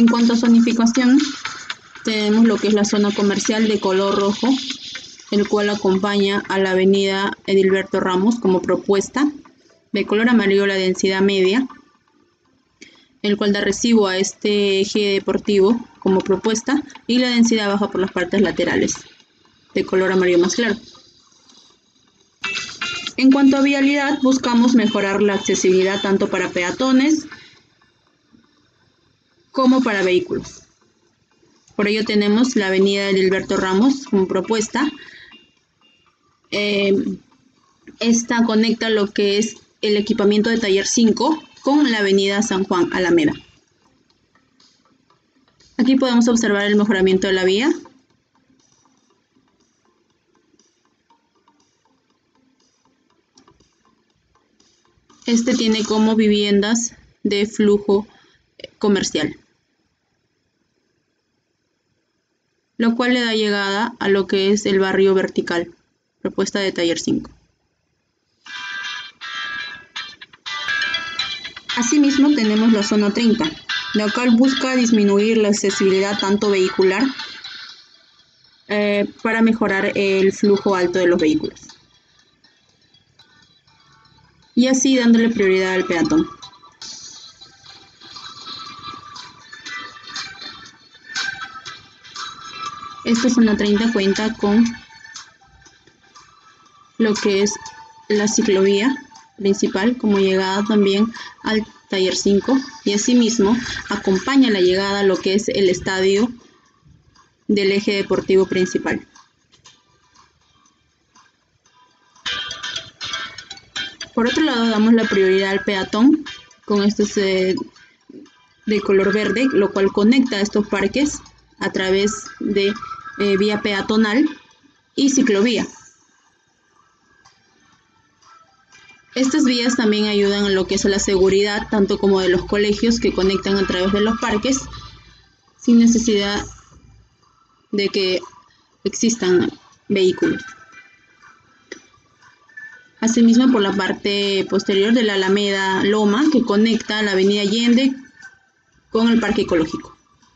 En cuanto a zonificación, tenemos lo que es la zona comercial de color rojo, el cual acompaña a la avenida Edilberto Ramos como propuesta. De color amarillo la densidad media, el cual da recibo a este eje deportivo como propuesta, y la densidad baja por las partes laterales, de color amarillo más claro. En cuanto a vialidad, buscamos mejorar la accesibilidad tanto para peatones como para vehículos. Por ello tenemos la avenida Edilberto Ramos como propuesta. Esta conecta lo que es el equipamiento de Taller 5 con la avenida San Juan Alameda. Aquí podemos observar el mejoramiento de la vía. Este tiene como viviendas de flujo comercial, lo cual le da llegada a lo que es el barrio vertical, propuesta de Taller 5. Asimismo tenemos la zona 30, la cual busca disminuir la accesibilidad tanto vehicular para mejorar el flujo alto de los vehículos, y así dándole prioridad al peatón. Esta zona 30 cuenta con lo que es la ciclovía principal como llegada también al Taller 5, y asimismo acompaña la llegada a lo que es el estadio del eje deportivo principal. Por otro lado, damos la prioridad al peatón con estos de color verde, lo cual conecta a estos parques a través de vía peatonal y ciclovía. Estas vías también ayudan en lo que es la seguridad, tanto como de los colegios que conectan a través de los parques, sin necesidad de que existan vehículos. Asimismo, por la parte posterior de la Alameda Loma, que conecta la avenida Allende con el parque ecológico.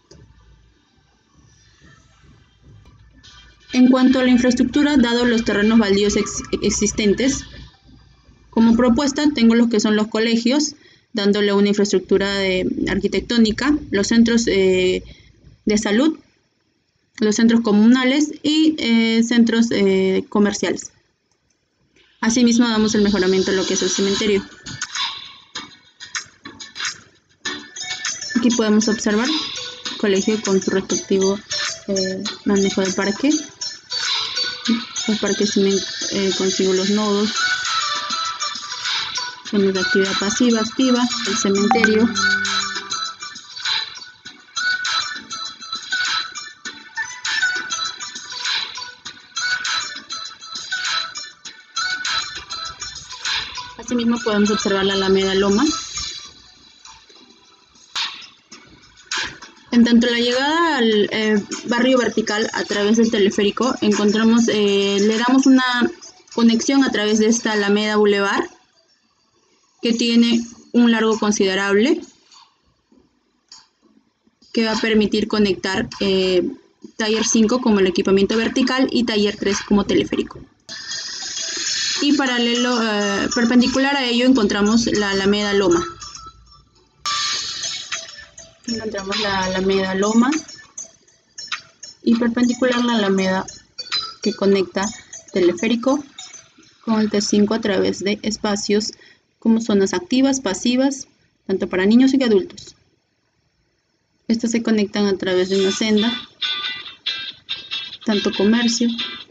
En cuanto a la infraestructura, dado los terrenos baldíos existentes, como propuesta tengo los que son los colegios, dándole una infraestructura arquitectónica, los centros de salud, los centros comunales y centros comerciales. Asimismo damos el mejoramiento de lo que es el cementerio. Aquí podemos observar el colegio con su respectivo manejo del parque. El parque consigo los nodos, zonas de actividad pasiva, activa, el cementerio. Asimismo podemos observar la Alameda Loma. En tanto la llegada al barrio vertical a través del teleférico, encontramos, le damos una conexión a través de esta Alameda Boulevard, que tiene un largo considerable, que va a permitir conectar Taller 5 como el equipamiento vertical y Taller 3 como teleférico. Y paralelo, perpendicular a ello, encontramos la Alameda Loma. Encontramos la Alameda Loma y perpendicular la Alameda que conecta teleférico con el T5 a través de espacios como zonas activas, pasivas, tanto para niños y adultos. Estas se conectan a través de una senda, tanto comercio